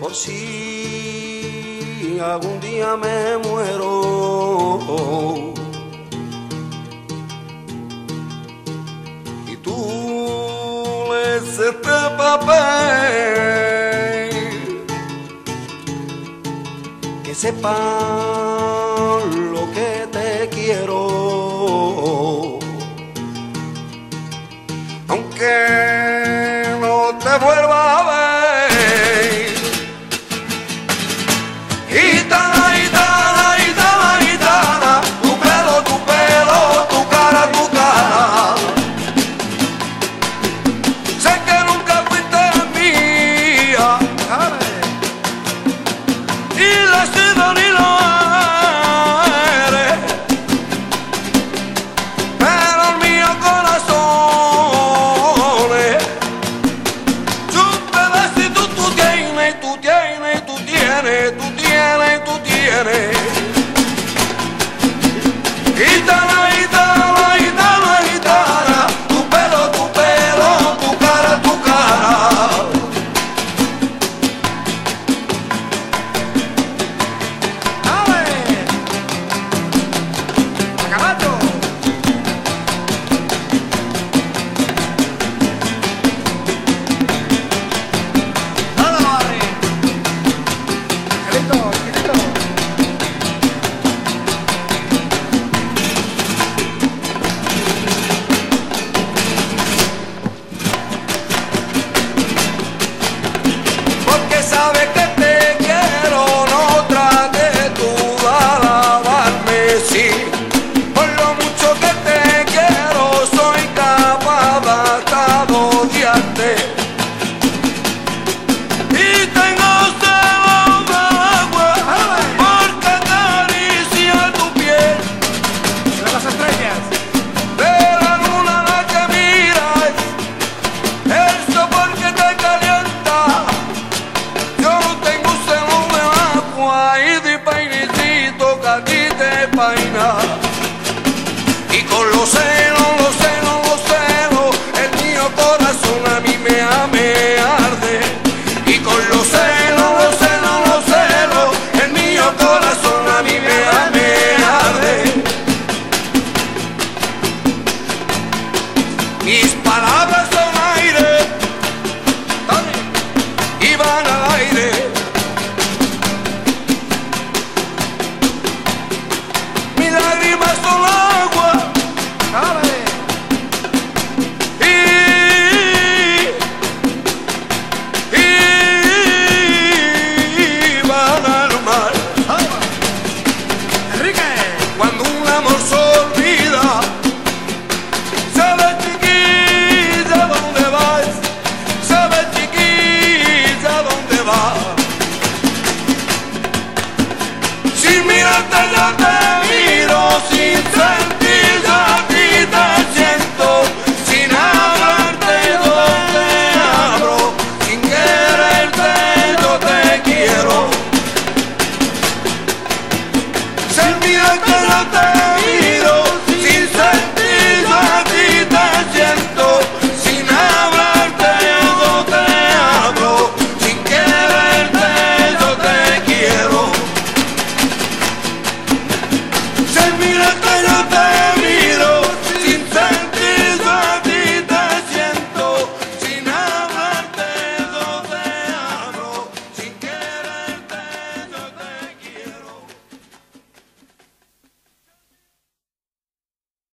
por si algún día me muero y tú lees este papel, que sepan lo que te quiero, aunque no te vuelva a ver. Gitana, gitana, gitana, gitana, tu pelo, tu cara, tu cara. Sé que nunca fuiste mía, ni la has sido ni lo eres, pero el mío corazón es un pedacito. Tú tienes, tú tienes, tú tienes, tú tienes, tú tienes. Gitana, gitana, gitana, gitana, tu pelo, tu cara, tu cara. Porque sabes que te quiero, no trates tú de alabarme, sí. Por lo mucho que te quiero, soy capaz hasta de odiarte. Y tengo celos del agua, porque acaricia tu piel. De las estrellas. De la luna a la que miras, el sopor que te calienta. Yo no tengo celos del agua y de painicito que a ti te paina. Y con los celos, los celos, los celos, el mío corazón a mí me arde. Y con los celos, los celos, los celos, el mío corazón a mí me arde. Mis palabras